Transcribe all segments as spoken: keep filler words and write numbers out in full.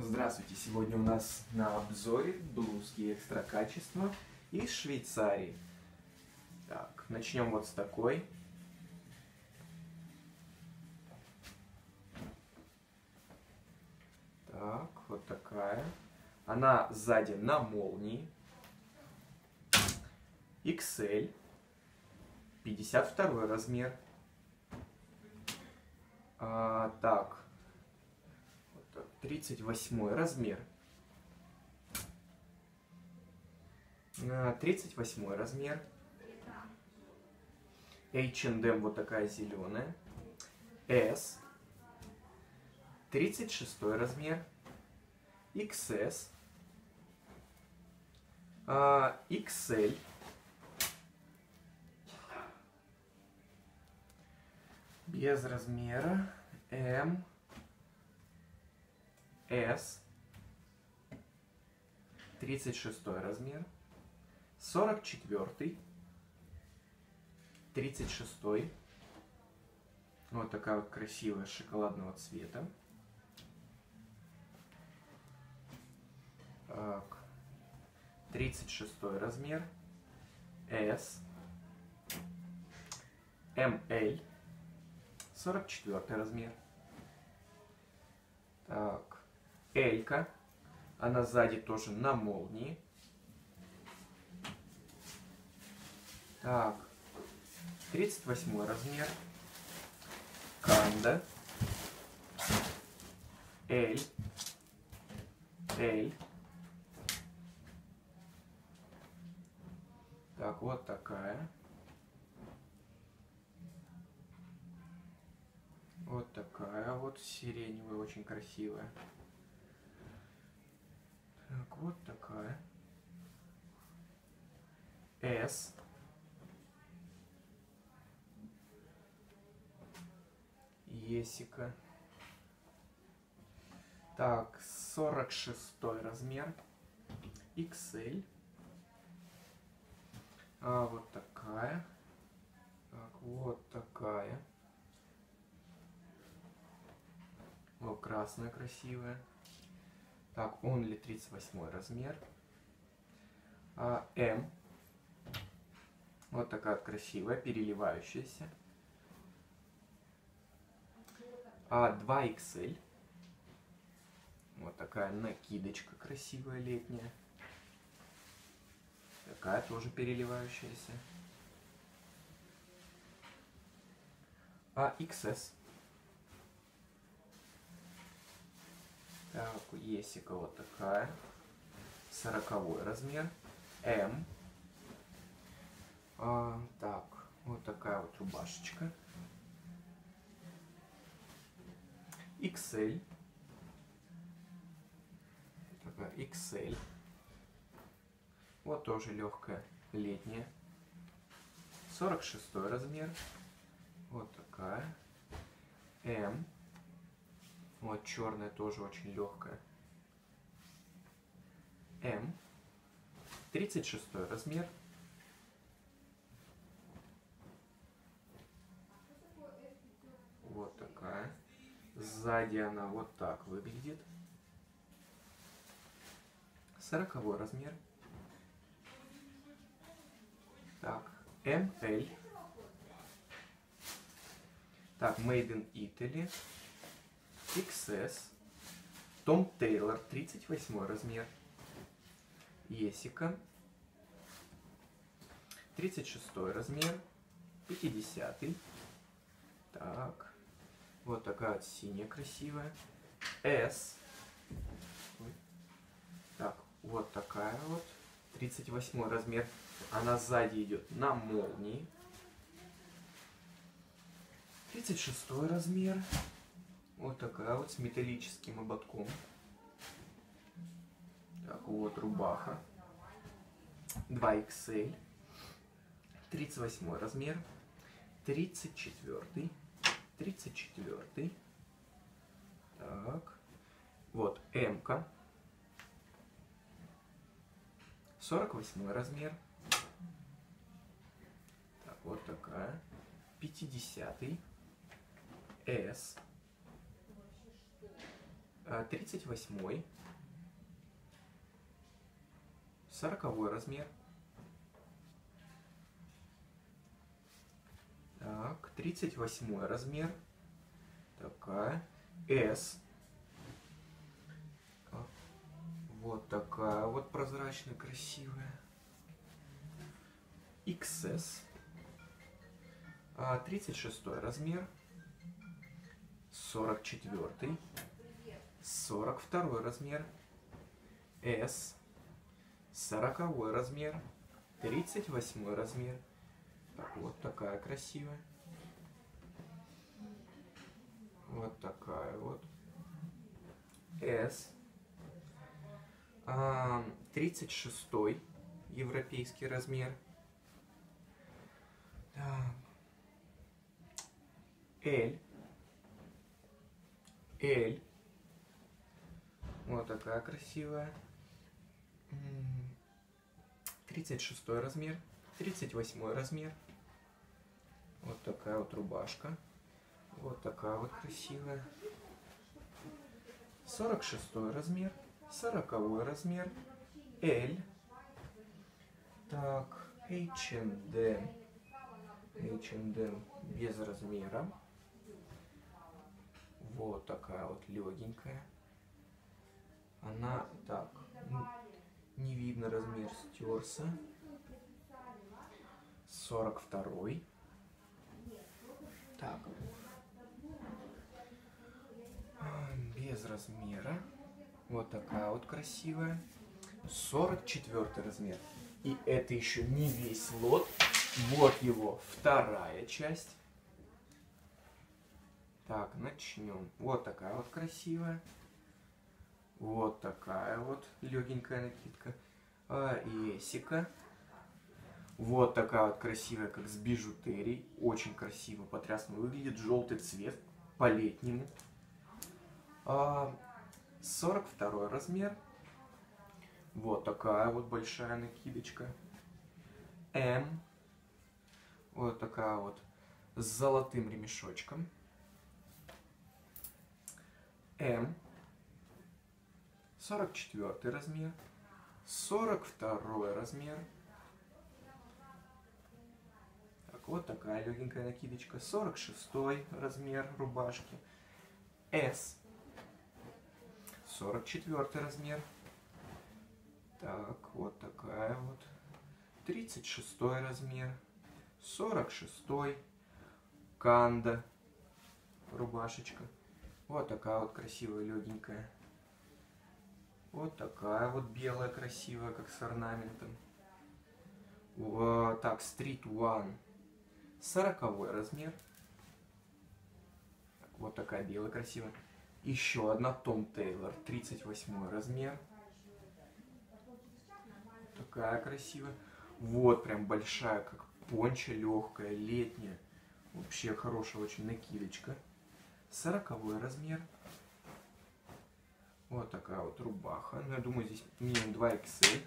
Здравствуйте! Сегодня у нас на обзоре блузки экстра качества из Швейцарии. Так, начнем вот с такой. Так, вот такая. Она сзади на молнии. икс эль. пятьдесят второй размер. А, так. тридцать восьмой размер. тридцать восьмой размер. эйч энд эм вот такая зеленая. S. тридцать шестой размер. икс эс. икс эль. Без размера. M. S. тридцать шестой размер. сорок четвёртый. тридцать шестой. Вот такая вот красивая шоколадного цвета. Так. тридцать шестой размер. S. эм эль. сорок четвёртый размер. Так. Элька. Она сзади тоже на молнии. Так. тридцать восьмой размер. Канда. Эль. Эль. Так, вот такая. Вот такая вот сиреневая, очень красивая. Так, вот такая. S. Есика. Так, сорок шестой размер. икс эль. А, вот такая. Так, вот такая. О, красная красивая. Так, Only тридцать восьмой размер. А, M. Вот такая вот красивая, переливающаяся. А, два икс эль. Вот такая накидочка красивая летняя. Такая тоже переливающаяся. А, икс эс. Так, Есика вот такая. сороковой размер. М. А, так, вот такая вот рубашечка. икс эль. Такая икс эль. Вот тоже легкая летняя. сорок шестой размер. Вот такая. М. Вот черная тоже очень легкая. М. тридцать шестой размер. Вот такая. Сзади она вот так выглядит. сороковой размер. Так, эм эль. Так, Made in Italy. икс эс. Том Тейлор, тридцать восьмой размер. Есика. тридцать шестой размер. пятидесятый. Так. Вот такая вот синяя красивая. S. Так, вот такая вот. тридцать восьмой размер. Она сзади идет на молнии. тридцать шестой размер. Вот такая вот с металлическим ободком. Так, вот рубаха. два икс эль. тридцать восьмой размер. тридцать четвёртый. тридцать четвёртый. Так. Вот М-ка. сорок восьмой размер. Так, вот такая. пятидесятый. S. тридцать восьмой, сороковой размер. Так, тридцать восьмой размер. Такая. S. Вот такая вот прозрачная, красивая. икс эс. тридцать шестой размер. сорок четвёртый. сорок второй размер. S. сороковой размер. тридцать восьмой размер. Так, вот такая красивая. Вот такая вот. S. тридцать шестой европейский размер. L. L. Вот такая красивая. тридцать шестой размер. тридцать восьмой размер. Вот такая вот рубашка. Вот такая вот красивая. сорок шестой размер. сороковой размер. L. Так, эйч энд эм. эйч энд эм без размера. Вот такая вот легенькая. Она так, не видно, размер стерся. сорок второй. Так. Без размера. Вот такая вот красивая. сорок четвёртый размер. И это еще не весь лот. Вот его вторая часть. Так, начнем. Вот такая вот красивая. Вот такая вот легенькая накидка. А, Эсика. Вот такая вот красивая, как с бижутерией. Очень красиво, потрясно выглядит. Желтый цвет по-летнему. А, сорок второй размер. Вот такая вот большая накидочка. М. Вот такая вот с золотым ремешочком. М. сорок четвёртый размер. сорок второй размер. Так, вот такая легенькая накидочка. сорок шестой размер рубашки. S. сорок четвёртый размер. Так, вот такая вот. тридцать шестой размер. сорок шестой. Канда. Рубашечка. Вот такая вот красивая, легенькая. Вот такая вот белая, красивая, как с орнаментом. Вот, так, Street One. сороковой размер. Вот такая белая, красивая. Еще одна Tom Taylor. тридцать восьмой размер. Такая красивая. Вот прям большая, как пончо, легкая, летняя. Вообще хорошая очень накидочка. сороковой размер. Вот такая вот рубаха. Ну, я думаю, здесь минимум два икс эль.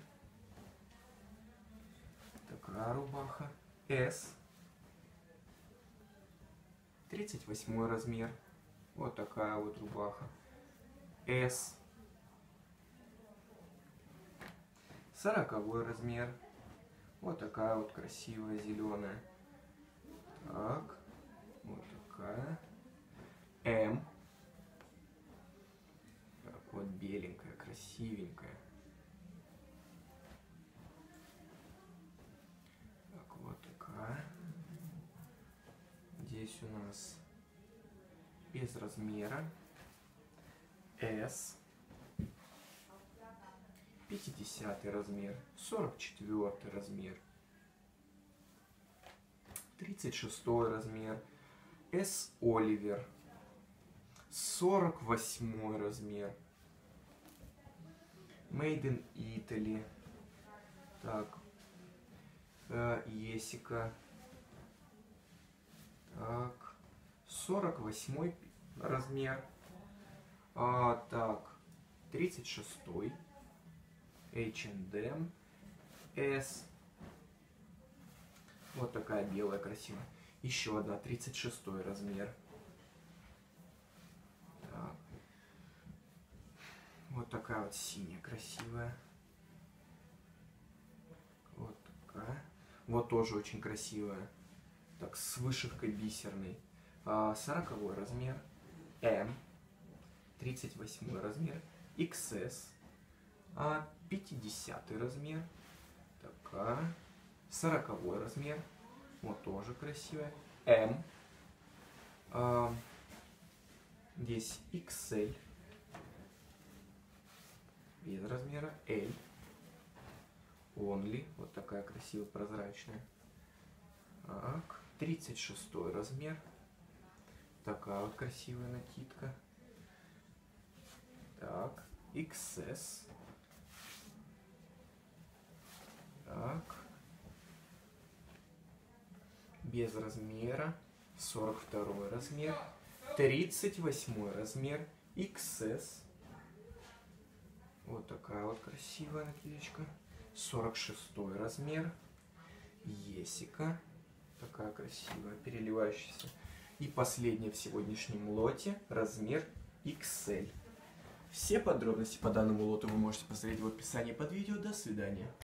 Такая рубаха. S. тридцать восьмой размер. Вот такая вот рубаха. S. сороковой размер. Вот такая вот красивая зеленая. Так. Вот такая. М. Так, вот беленькая, красивенькая. Так, вот такая. Здесь у нас без размера. S. пятидесятый размер. сорок четвёртый размер. тридцать шестой размер. S. Оливер. сорок восьмой размер. Made in Italy. Так. Есика. Так. сорок восьмой размер. А, так. тридцать шестой. эйч энд эм. S. Вот такая белая, красивая. Еще одна, тридцать шестой размер. Так. Вот такая вот синяя красивая. Вот такая. Вот тоже очень красивая. Так, с вышивкой бисерной. Сороковой размер. М. тридцать восьмой размер. икс эс. пятидесятый размер. Такая. Сороковой размер. Вот тоже красивая. М. А, здесь икс эль. Без размера. L. Only. Вот такая красивая прозрачная. Так. тридцать шестой размер. Такая вот красивая накидка. Так. икс эс. Так. Без размера. сорок второй размер. тридцать восьмой размер. икс эс. Вот такая вот красивая накидочка. сорок шестой размер. Есика. Такая красивая, переливающаяся. И последняя в сегодняшнем лоте. Размер икс эль. Все подробности по данному лоту вы можете посмотреть в описании под видео. До свидания.